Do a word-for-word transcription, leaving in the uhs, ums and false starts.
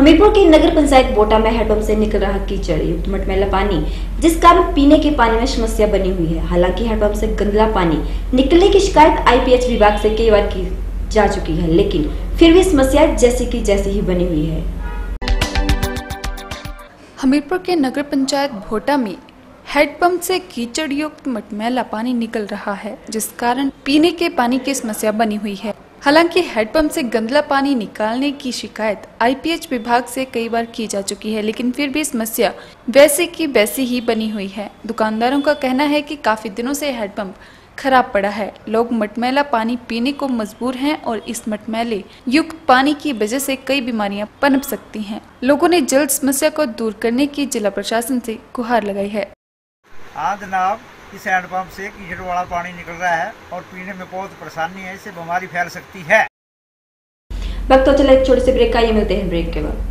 हमीरपुर की नगर पंचायत बोटा में हैंडपंप से निकल रहा कीचड़ युक्त मटमैला पानी, जिस कारण पीने के पानी में समस्या बनी हुई है। हालांकि हैंडपंप से गंदला पानी निकलने की शिकायत आईपीएच विभाग से कई बार की जा चुकी है, लेकिन फिर भी समस्या जैसी की जैसी ही बनी हुई है। हमीरपुर के नगर पंचायत बोटा में हैंडपंप से कीचड़ युक्त मटमैला पानी निकल रहा है, जिस कारण पीने के पानी की समस्या बनी हुई है। हालांकि हैंडपंप से गंदला पानी निकालने की शिकायत आईपीएच विभाग से कई बार की जा चुकी है, लेकिन फिर भी समस्या वैसी की वैसी ही बनी हुई है। दुकानदारों का कहना है कि काफी दिनों से हैंडपंप खराब पड़ा है। लोग मटमैला पानी पीने को मजबूर हैं और इस मटमैले युक्त पानी की वजह से कई बीमारियां पनप सकती हैं। लोगों ने जल्द समस्या को दूर करने की जिला प्रशासन से गुहार लगाई है। हाँ जनाब, इस हैंडपंप से कीचड़ वाला पानी निकल रहा है और पीने में बहुत परेशानी है, इससे बीमारी फैल सकती है। वक्त तो चला एक छोटे से ब्रेक का, ये मिलते हैं ब्रेक के बाद।